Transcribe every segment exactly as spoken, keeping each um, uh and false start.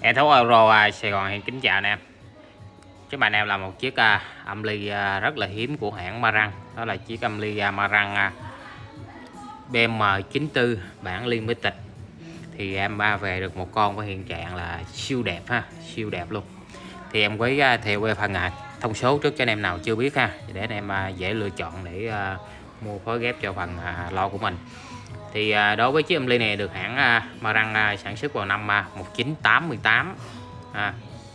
Em Thấu Euro à, Sài Gòn hiện kính chào anh em. Trước mặt anh em là một chiếc à, âm ly à, rất là hiếm của hãng Marantz. Đó là chiếc âm ly à, Marantz à, B M chín tư bản Limited. Thì em ba về được một con với hiện trạng là siêu đẹp ha, siêu đẹp luôn. Thì em quý à, theo về phần à, thông số trước cho anh em nào chưa biết ha, để anh em à, dễ lựa chọn để à, mua phối ghép cho phần à, lo của mình. Thì à, đối với chiếc âm ly này được hãng à, Marantz à, sản xuất vào năm à, một nghìn chín trăm tám mươi tám à.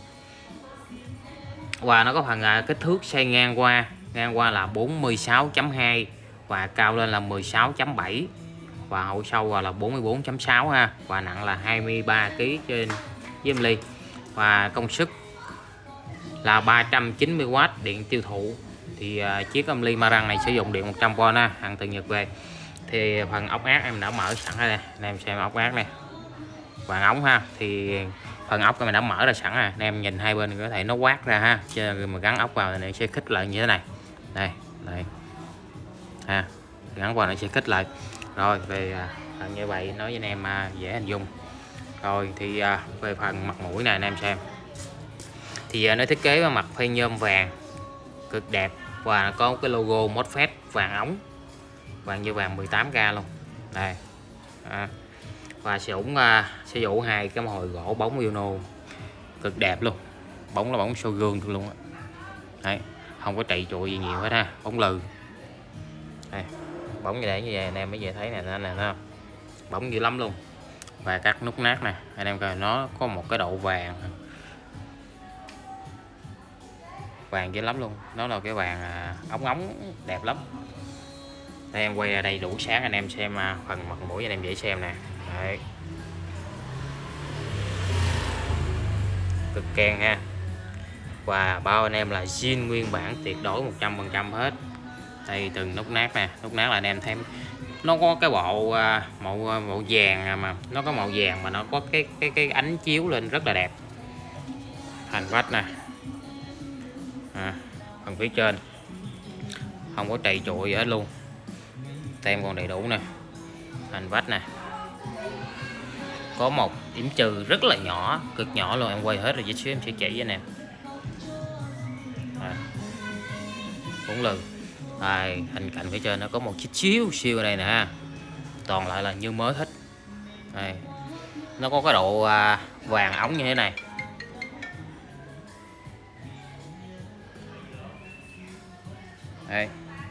Và nó có phần à, kích thước xoay ngang qua ngang qua là bốn mươi sáu chấm hai và cao lên là mười sáu chấm bảy và hậu sâu là bốn mươi bốn chấm sáu ha, và nặng là hai mươi ba ki lô gam trên chiếc âm ly, và công suất là ba trăm chín mươi oát điện tiêu thụ. Thì à, chiếc âm ly Marantz này sử dụng điện một trăm vôn ha, hàng từ Nhật về. Thì phần ốc ác em đã mở sẵn đây nè, anh em xem ốc ác này, vàng ống ha. Thì phần ốc mình đã mở ra sẵn à, anh em nhìn hai bên có thể nó quát ra ha, chứ mà gắn ốc vào này sẽ khích lại như thế này, đây đây ha, gắn vào nó sẽ khích lại. Rồi về à, như vậy nói với anh em à, dễ hình dung. Rồi thì à, về phần mặt mũi này anh em xem, thì à, nó thiết kế mặt phay nhôm vàng cực đẹp, và có cái logo MOSFET vàng ống, vàng như vàng mười tám ca luôn đây à. Và sử dụng uh, sử dụng hai cái hồi gỗ bóng Uno cực đẹp luôn, bóng là bóng soi gương luôn á, đấy, không có trị trụi gì nhiều hết ha, bóng lừ đây, bóng như để như vậy anh em mới về thấy nè, nên là nó bóng dữ lắm luôn. Và các nút nát nè anh em coi, nó có một cái độ vàng vàng dữ lắm luôn, nó là cái vàng uh, ống ống đẹp lắm. Đây em quay ở đây đủ sáng anh em xem uh, phần mặt mũi anh em dễ xem nè, đấy, cực keng ha. Và bao anh em là zin nguyên bản tuyệt đối một trăm phần trăm hết. Đây từng nút nát nè, nút nát là anh em thấy nó có cái bộ uh, màu màu vàng, mà nó có màu vàng mà nó có cái cái cái ánh chiếu lên rất là đẹp. Thành vách nè à, phần phía trên không có trầy trụi gì hết luôn, tem còn đầy đủ nè. Thành vách nè có một điểm trừ rất là nhỏ, cực nhỏ luôn, em quay hết rồi, chút xíu em sẽ chỉ với anh em. Bốn lừ đây, hình cạnh phía trên nó có một chút xíu siêu ở đây nè, toàn lại là như mới hết đây. Nó có cái độ à, vàng ống như thế này đây.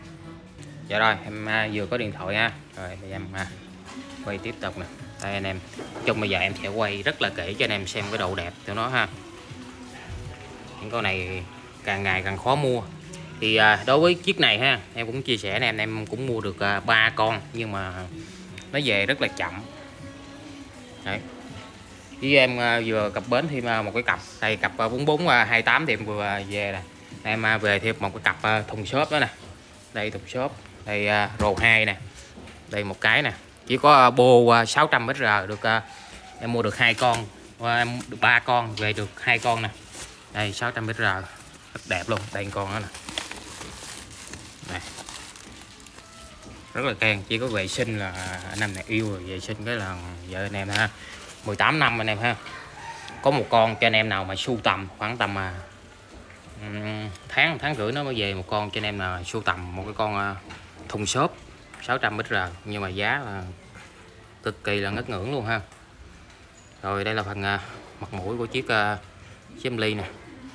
Dạ rồi em à, vừa có điện thoại ha, rồi bây giờ em à, quay tiếp tục nè. Đây anh em, trong bây giờ em sẽ quay rất là kỹ cho anh em xem cái độ đẹp của nó ha. Những con này càng ngày càng khó mua. Thì à, đối với chiếc này ha, em cũng chia sẻ này, em cũng mua được à, ba con nhưng mà nó về rất là chậm. Đấy. Với em à, vừa cập bến thêm à, một cái cặp, đây cặp à, bốn bốn hai tám thì em vừa về nè. Em à, về thêm một cái cặp à, thùng xốp đó nè. Đây thùng xốp, đây à, rồ hai nè. Đây một cái nè. Chỉ có bô sáu trăm mét rờ được, em mua được hai con, em được ba con, về được hai con nè. Đây sáu trăm mét rờ rất đẹp luôn, đây con đó nè. Đây. Rất là keng, chỉ có vệ sinh là anh em này yêu rồi, vệ sinh cái là vợ anh em ha. mười tám năm anh em ha. Có một con cho anh em nào mà sưu tầm khoảng tầm mà tháng tháng rưỡi nó mới về một con, cho anh em nào sưu tầm một cái con thùng xốp sáu trăm mét rờ, nhưng mà giá là cực kỳ là ngất ngưỡng luôn ha. Rồi đây là phần uh, mặt mũi của chiếc uh, chiếc âm ly nè,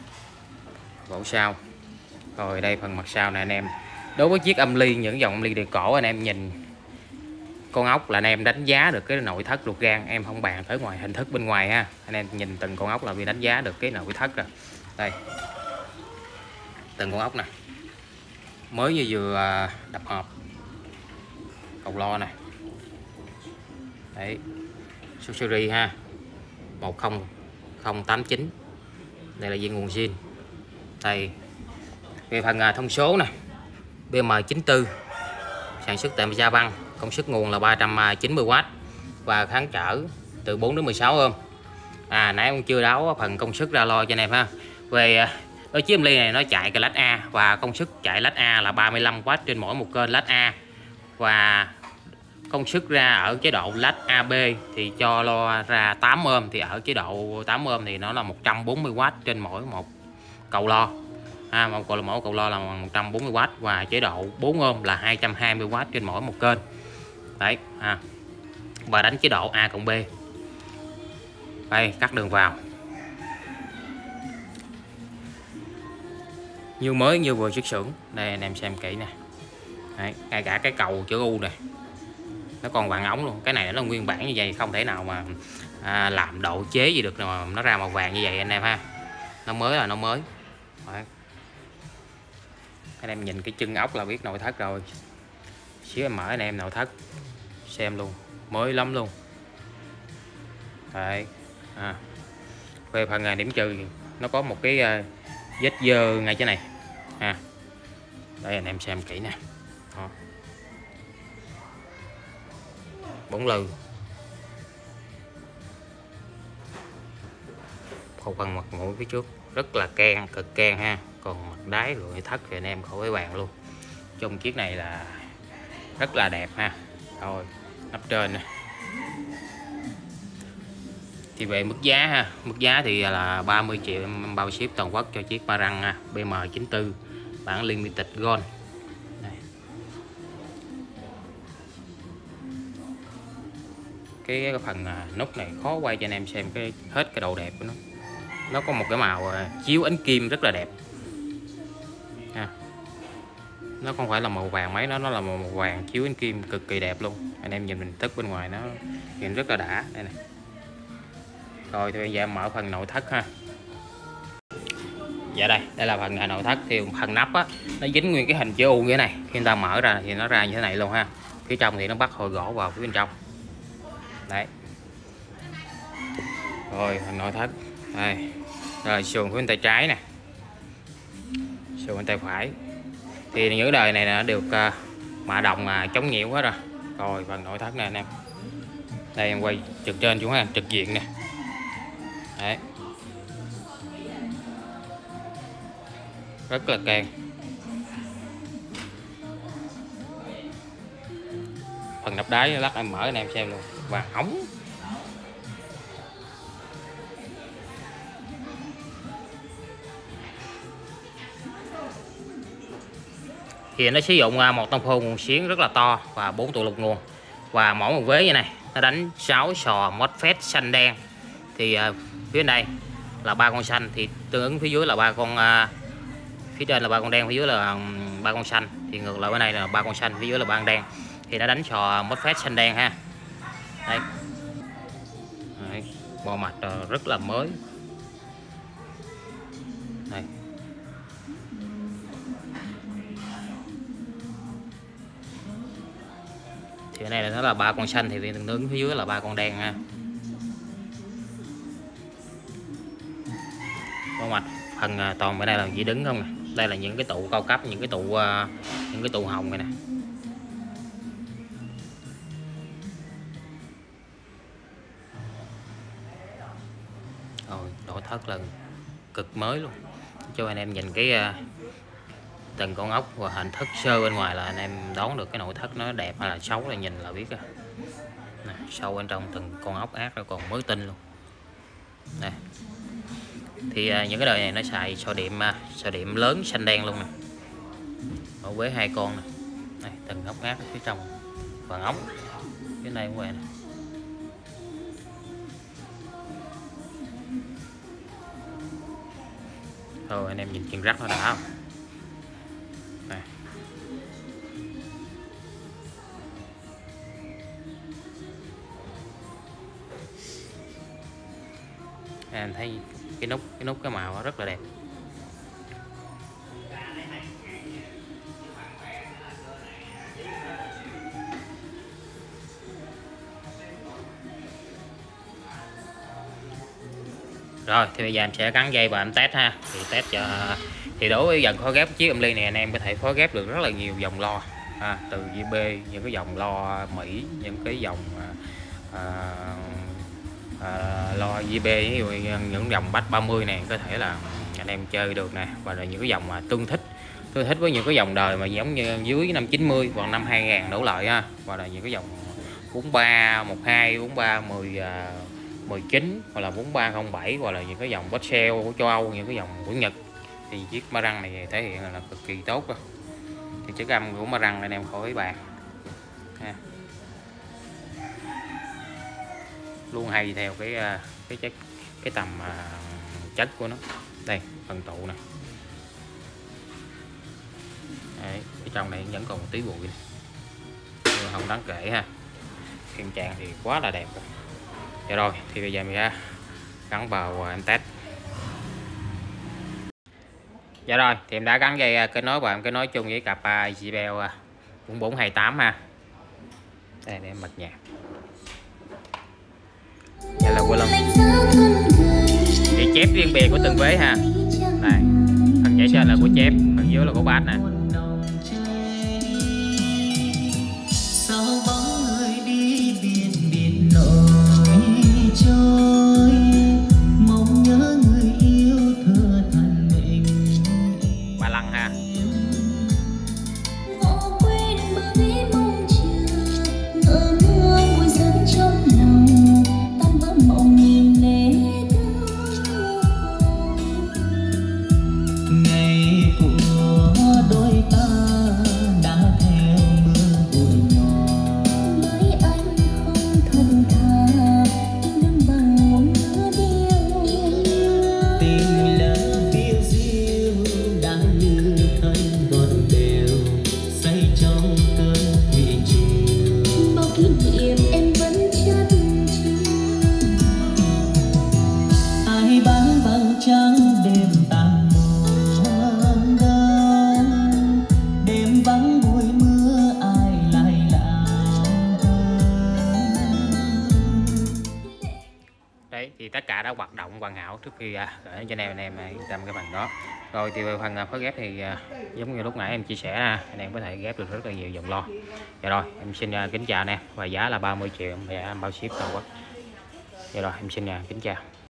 gỗ sau. Rồi đây phần mặt sau này anh em, đối với chiếc âm ly, những dòng âm ly đời cổ anh em nhìn con ốc là anh em đánh giá được cái nội thất ruột gan, em không bàn tới ngoài hình thức bên ngoài ha, anh em nhìn từng con ốc là vì đánh giá được cái nội thất rồi. Đây từng con ốc nè, mới như vừa uh, đập hộp, cầu lo này, đấy, số series ha, một không không tám chín, đây là viên nguồn zin. Đây về phần à, thông số nè, B M chín tư sản xuất tại Japan, công suất nguồn là ba trăm chín mươi oát và kháng trở từ bốn đến mười sáu ohm. À nãy em chưa đấu phần công suất ra lo cho anh em ha. Về đối chiếc âm ly này nó chạy cái lát A, và công suất chạy lát A là ba mươi lăm oát trên mỗi một kênh lát A, và công suất ra ở chế độ led a bê thì cho lo ra tám ôm, thì ở chế độ tám ôm thì nó là một trăm bốn mươi oát trên mỗi một cầu lo. À, một cầu mỗi cầu lo là một trăm bốn mươi oát, và chế độ bốn ôm là hai trăm hai mươi oát trên mỗi một kênh. Đấy, à. Và đánh chế độ A cộng B. Đây, cắt đường vào. Như mới như vừa xuất xưởng. Đây anh em xem kỹ nè. Đấy, ngay cả cái cầu chữ U này nó còn vàng ống luôn. Cái này nó là nguyên bản như vậy, không thể nào mà à, làm độ chế gì được mà nó ra màu vàng như vậy anh em ha. Nó mới là nó mới. Đấy. Anh em nhìn cái chân ốc là biết nội thất rồi. Xíu em mở anh em nội thất xem luôn, mới lắm luôn. Đấy. À. Về phần điểm trừ nó có một cái uh, vết dơ ngay trên này. À. Đây anh em xem kỹ nè. Đó. Bốn lư. Một phần mặt mũi phía trước rất là keng, cực keng ha. Còn mặt đáy rồi thất thì anh em khỏi phải bàn luôn. Trong chiếc này là rất là đẹp ha. Rồi nắp trên nè. Thì về mức giá ha, mức giá thì là ba mươi triệu em bao ship toàn quốc cho chiếc ba răng ha, B M chín tư bản limited gold. Đây. Cái, cái phần nút này khó quay cho anh em xem cái hết cái độ đẹp của nó. Nó có một cái màu chiếu ánh kim rất là đẹp. Ha. Nó không phải là màu vàng mấy, nó nó là màu vàng chiếu ánh kim cực kỳ đẹp luôn. Anh em nhìn mình tức bên ngoài nó nhìn rất là đã. Đây này. Rồi thì bây giờ em mở phần nội thất ha. Dạ đây, đây là phần nội thất. Thì phần nắp á, nó dính nguyên cái hình chữ U như thế này. Khi người ta mở ra thì nó ra như thế này luôn ha. Phía trong thì nó bắt hồi gỗ vào phía bên trong. Đấy. Rồi phần nội thất. Đây. Rồi sườn phía bên tay trái nè. Sườn bên tay phải. Thì những đời này nó được uh, mạ đồng uh, chống nhiễu hết rồi. Rồi phần nội thất này anh em. Đây em quay trực trên xuống ha, trực diện nè. Đấy. Rất là keng. Phần nắp đáy lắc em mở anh em xem luôn, vàng ống. Thì nó sử dụng một tông phô nguồn xiến rất là to và bốn tụ lục nguồn, và mỗi một vế như này nó đánh sáu sò MOSFET xanh đen. Thì uh, phía đây là ba con xanh, thì tương ứng phía dưới là ba con uh, phía trên là ba con đen, phía dưới là um, ba con xanh, thì ngược lại bên này là ba con xanh, phía dưới là ba con đen. Thì nó đánh sò MOSFET xanh đen ha. Đây. Đấy, bộ mặt uh, rất là mới. Đây. Thì cái này là nó là ba con xanh, thì tương ứng phía dưới là ba con đen ha. Bộ mặt phần toàn bên đây là chỉ đứng không nè. Đây là những cái tụ cao cấp, những cái tụ uh, những cái tụ hồng này nè. Rồi nội thất là cực mới luôn, cho anh em nhìn cái uh, từng con ốc và hình thức sơ bên ngoài là anh em đoán được cái nội thất nó đẹp hay là xấu, là nhìn là biết rồi. Nè, sâu bên trong từng con ốc ác nó còn mới tinh luôn. Đây. Thì uh, những cái đời này nó xài sò điểm uh, sò điểm lớn xanh đen luôn nè, ở với hai con nè. Đây, từng ốc ác ở phía trong vàng ống phía này cũng vậy nè. Thôi anh em nhìn chân rắc nó đã không? Đây. Em thấy cái nút cái nút cái màu rất là đẹp. Rồi thì bây giờ em sẽ gắn dây và em test ha. Thì test cho thì đối với dần phối ghép chiếc âm ly này anh em có thể phối ghép được rất là nhiều dòng lo ha, từ giê bê, những cái dòng lo Mỹ, những cái dòng à, à, lo giê bê, ví dụ những dòng Bass ba mươi này có thể là anh em chơi được nè, và là những cái dòng mà tương thích tương thích với những cái dòng đời mà giống như dưới năm chín mươi hoặc năm hai ngàn đổ lại ha, và là những cái dòng bốn ba một hai, bốn ba mười mười chín, hoặc là bốn ba không bảy, hoặc là những cái dòng Bosell của châu Âu, những cái dòng của Nhật, thì chiếc Marantz này thể hiện là cực kỳ tốt đó. Thì chất âm của Marantz anh em khỏi bàn ha. Luôn hay theo cái cái chất cái tầm uh, chất của nó. Đây phần tụ nè. Đấy, cái trong này vẫn còn một tí bụi, nhưng không đáng kể ha. Hiện trạng thì quá là đẹp rồi. Dạ rồi, thì bây giờ mình ra gắn vào em test. Dạ rồi, thì em đã gắn dây kết nối và em kết nối chung với cặp gi bê lờ bốn bốn hai tám ha. Đây để em bật nhạc. Đây là quên lông. Thì chép riêng biệt của từng vế ha. Đây, phần dãy trên là của chép, phần dưới là của bass nè. Đấy, thì tất cả đã hoạt động hoàn hảo trước khi à, gửi cho anh em anh em yên tâm cái phần đó. Rồi thì về phần phối ghép thì à, giống như lúc nãy em chia sẻ à, anh em có thể ghép được rất là nhiều dòng lo. Dạ rồi em xin à, kính chào anh em, và giá là ba mươi triệu, em bao ship toàn quốc. Dạ rồi em xin à, kính chào.